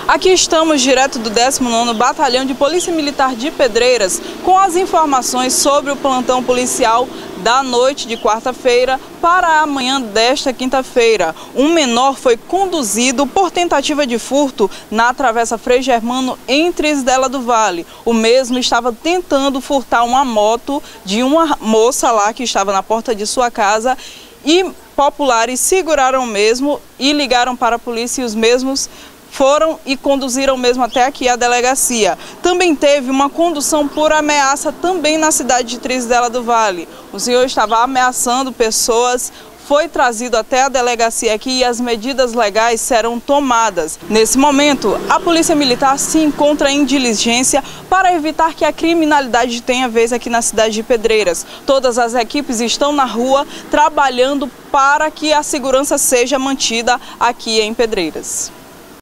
Aqui estamos direto do 19º Batalhão de Polícia Militar de Pedreiras com as informações sobre o plantão policial da noite de quarta-feira para a manhã desta quinta-feira. Um menor foi conduzido por tentativa de furto na Travessa Frei Germano, em Trisdela do Vale. O mesmo estava tentando furtar uma moto de uma moça lá que estava na porta de sua casa e populares seguraram o mesmo e ligaram para a polícia e os mesmos foram e conduziram mesmo até aqui a delegacia. Também teve uma condução por ameaça também na cidade de Trisdela do Vale. O senhor estava ameaçando pessoas, foi trazido até a delegacia aqui e as medidas legais serão tomadas. Nesse momento, a Polícia Militar se encontra em diligência para evitar que a criminalidade tenha vez aqui na cidade de Pedreiras. Todas as equipes estão na rua trabalhando para que a segurança seja mantida aqui em Pedreiras.